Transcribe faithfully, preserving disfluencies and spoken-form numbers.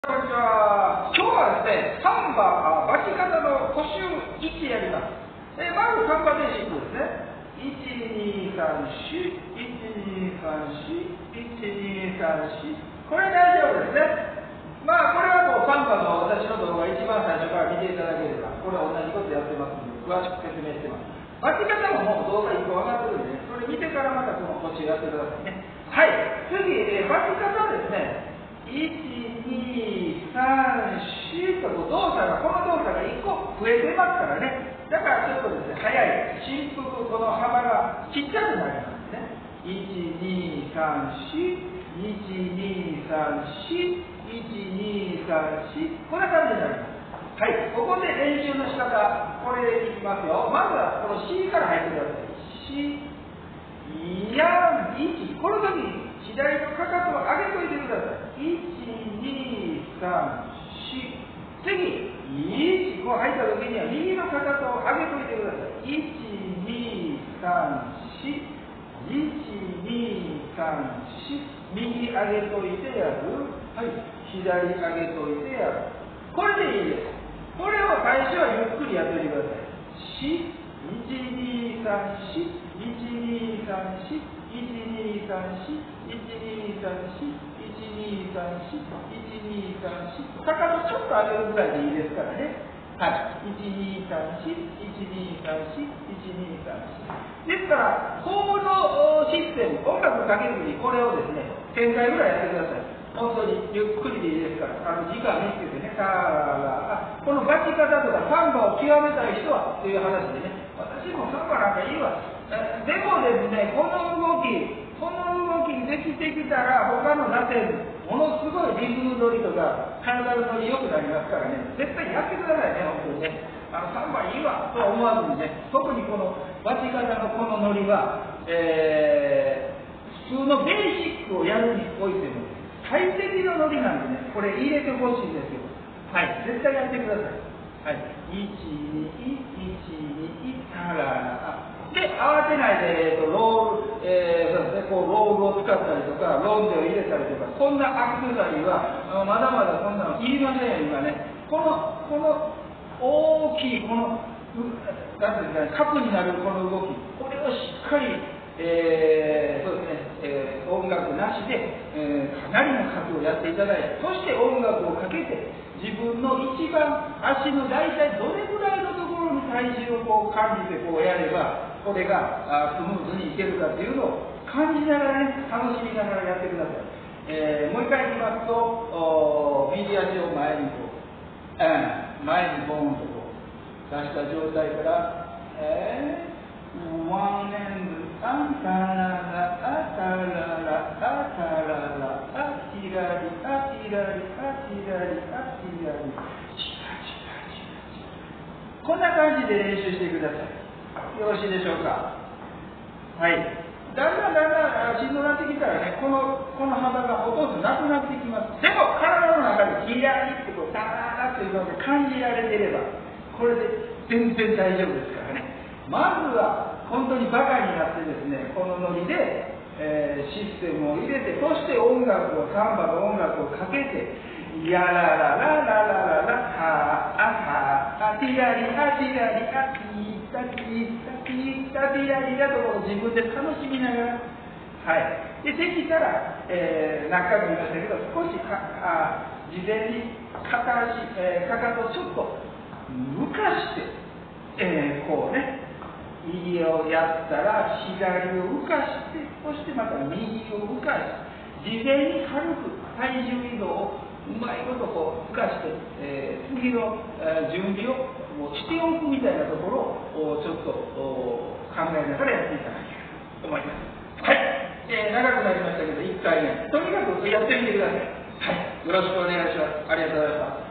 こんにちは。今日はですね、サンバ、バチ方の補習いちやります。えー、まずサンバベーシックですね。いち、に、さん、よん、いち、に、さん、よん、いち、に、さん、よん。これ大丈夫ですね。まあ、これはもうサンバの私の動画一番最初から見ていただければ、これは同じことやってますので、詳しく説明してます。バチ方ももう動画いっこ上がってるんで、それ見てからまたこの補習やってくださいね。はい。次、えー、バチ方ですね。いち、に、さん、よんと動作が、この動作がいっこ増えてますからね。だからちょっとですね、早い。振幅、この幅がちっちゃくなりますね。いち、に、さん、よん、いち、に、さん、よん、いち、に、さん、よん、こんな感じになります。はい。ここで練習の仕方、これいきますよ。まずはこの C から入ってください。C、やん、いち。この時に左のかかとを上げといてください。いち、に、さん、よん。次、いち。こう入った時には右のかかとを上げといてください。いち、に、さん、よん。いち、に、さん、よん。右上げといてやる。はい。左上げといてやる。これでいいです。これを最初はゆっくりやっておいてください。いち、に、さん、よん。いち、に、さん、よん。いち、に、さん、よん。いち、に、さん、よん。いち、に、さん、よん。いち、に、さん、よん。かかとちょっと上げるぐらいでいいですからね。はい。いち、に、さん、よん。いち、に、さん、よん。いち、に、さん、よん。ですから、このシステム、音楽かけるにこれをですね、せんかいぐらいやってください。本当にゆっくりでいいですから、あの時間見つけてね、タララ、このバチ方とかサンバを極めたい人はという話でね、私もサンバなんかいいわ。でもですね、この動き、この動きできてきたら、他のラテン、ものすごいリズム乗りとか、体の乗り良くなりますからね、絶対やってくださいね、本当にね。あのサンバいいわとは思わずにね、特にこのバチ方のこの乗りは、えー、普通のベーシックをやるにおいても、最適のノリなんでね、これ入れてほしいんですよ。はい、絶対やってください。はい、いち、に、いち、に、タララ。で、慌てないで、えーと、ロール、えー、そうですね、こう、ロールを使ったりとか、ロンデを入れたりとか、そんなアクセサリーは、まだまだそんなのいりませんよ、今ね。この、この、大きい、この、なんていうんですかね、核になるこの動き、これをしっかり、えー、そうですね、えー、音楽なしで、えー、かなりの数をやっていただいて、そして音楽をかけて、自分の一番足の大体どれぐらいのところに体重をこう感じてこうやれば、これがあスムーズにいけるかというのを感じながらね、楽しみながらやってください。えー、もう一回言いますと、右足を前にこう、うん、前にボーンとこう出した状態から、えーワンエンド、あたらら、あたらら、あたらら、あちらり、あちらり、あちらり、あちらり、ちらちらちら。こんな感じで練習してください。よろしいでしょうか。はい。だんだんだんだんしんどくなってきたらね、この、この幅がほとんどなくなってきます。でも、体の中でひらりってこう、ダーッというのが感じられていれば、これで全然大丈夫ですからね。まずは本当にバカになってですね、このノリで、えー、システムを入れて、そして音楽を、サンバの音楽をかけて、やららららららら、はあ、はあ、あティラリ、あティラリ、あティータティータティータティラリだと自分で楽しみながら、はい。で、できたら、えー、何回も言いましたけど、少しかあ事前に片足、えー、かかとちょっと浮かして、えー、こうね、右をやったら左を浮かして、そしてまた右を浮かして、事前に軽く体重移動をうまいことこう浮かして、えー、次の、えー、準備をもうしておくみたいなところをちょっと考えながらやっていただければと思います。はい、えー、長くなりましたけどいっかいめ、とにかくやってみてください。はい、よろしくお願いします。ありがとうございます。